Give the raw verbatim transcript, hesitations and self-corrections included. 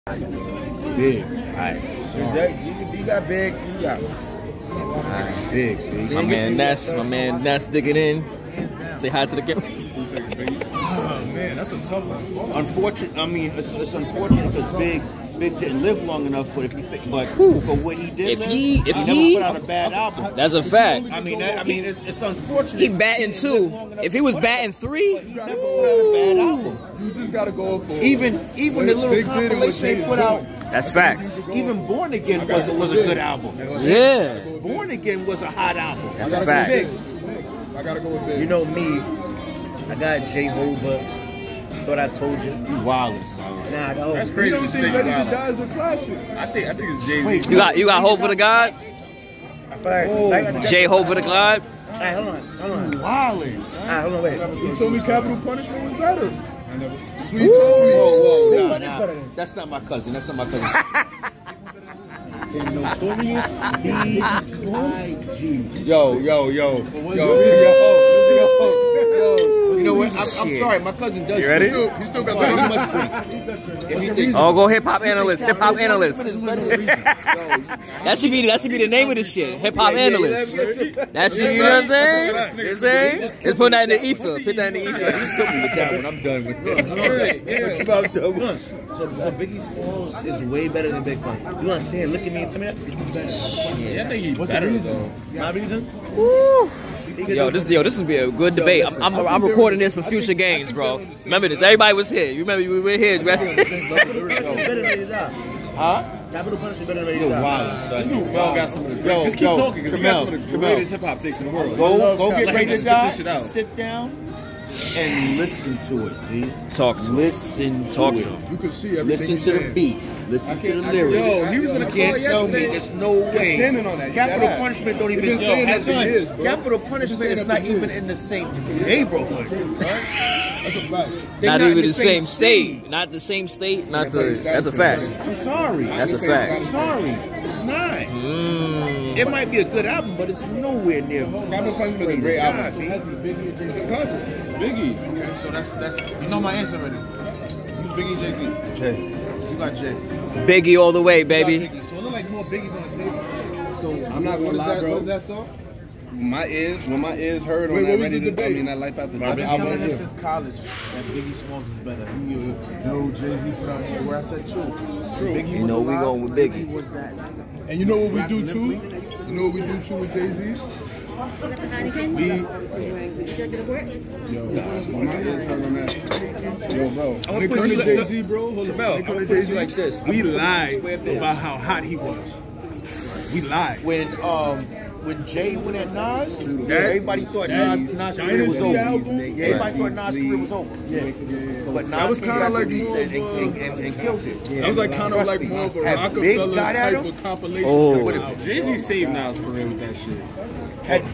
Big. Alright. So that, you, you got big, you got right. big, big. My man Ness, my man Ness digging in. Say hi to the camera. Oh man, that's a tough one. Unfortunate. I mean, it's, it's unfortunate because Big, Big didn't live long enough. But if you think, but for what he did, If man, he, if he, he, never put out a bad album. that's a fact. I mean, that, I mean, it's, it's unfortunate. He batting two. If he was batting three, he never put out a bad album. You just gotta go for Even, even the little compilation they put out. that's facts. Even Born Again was was a good album. Yeah, Born Again was a hot album. that's a fact. I gotta go with Big. You know me, I got Jehovah. Thought I told you. You wildin', son. Nah, I got That's hope. crazy. You don't think Ready to Die is a classic? I think I think it's Jay Z. You got you got hope for the God. Like, J hope for the God. Alright, hold on, hold on. Wildin', son. Alright, hold on, wait. He told me Capital Punishment was better. I never. Sweet Whoa, told me. whoa, Big nah, Pun is nah. better than- That's not my cousin. That's not my cousin. Notorious B I G. Yo, yo, yo, yo, yo, yo, yo. You know what? I'm, I'm Shit. sorry. My cousin does. You ready? drink. He still got Well, he that. must drink. If he thinks Oh, go hip hop analyst. Hip hop analyst. is better than Yo, That should be that should be the name of this shit. Hip hop yeah, yeah, analyst. yeah. That shit. You know what I'm saying? You know what I'm saying? Just put that in the ether. Put that in the ether. Put me with that one. I'm done with that. What you about to? So, so Biggie Smalls is way better than Big Pun. You want to say it? Look at me and tell me that? It's better. Yeah, I think he's better though. My reason? Yo, this yo, this is be a good debate. I'm, I'm, I'm recording this for future games, bro. Remember this. Everybody was here. You remember we were here, right? Better than Ready to Die. Huh? Capital Punishment better than Ready to You're Die. wild, son. This dude Mel got some of the Yo, great. Just keep yo, talking because he got some of the Jamel, greatest hip hop takes in the world. Go, go get Let him ready to spit die. this shit out. Sit down and listen to it, B. Talk to him. Listen to Talk it. to him. You can see everything. Listen he's to the saying. beat. Listen to the I- lyrics. yo, he was in you the can't car tell me yesterday. there's no way. standing on that. You Capital got it. Punishment don't You've even. been saying Yo, that for son, years, bro. Capital You've been Punishment saying is that not for even years. in the same neighborhood. That's a fact. They're Not in even the same city. state. Not the same state. Not the. That's a fact. I'm sorry. That's a I'm fact. sorry. It's not. Mm. It might be a good album, but it's nowhere near. Capital Punishment is a great album. God, Biggie, Biggie. Okay, so that's that's you know my answer already. You Biggie, Jay Z. Jay. You got Jay. Biggie all the way, You got baby. Biggie. So it look like more Biggies on the table. So I'm not gonna what is lie, that, bro. What is that song? My ears, when my ears heard Wait, on what that was Ready the to debate? I mean, that Life After I've been Death. telling him since college that Biggie Smalls is better. He knew, no, Jay Z put out here where I said true. True. Biggie You know was we alive, going with Biggie. was that. And you know what we do too? You know what we do too with Jay Z? We, yo, when my ears heard on that, yo, bro. I'm When it gonna comes put to you Jay Z, bro, hold on. Jamel, When I'm it gonna comes put to it Jay-Z, like this. we I'm gonna lied swear this. about how hot he was. We lied. When um when Jay went at Nas, everybody thought Nas Nas' career was Dynasty over. album? Everybody thought Nas' career was over. Yeah. But Nas That was came kinda back like and, more and, of a- and, and, and killed it. That was like kind of Trust like me. more of a Had Big Rockefeller got at type him, of compilation. Oh. to what it- Jay-Z saved Nas' career with that shit. Had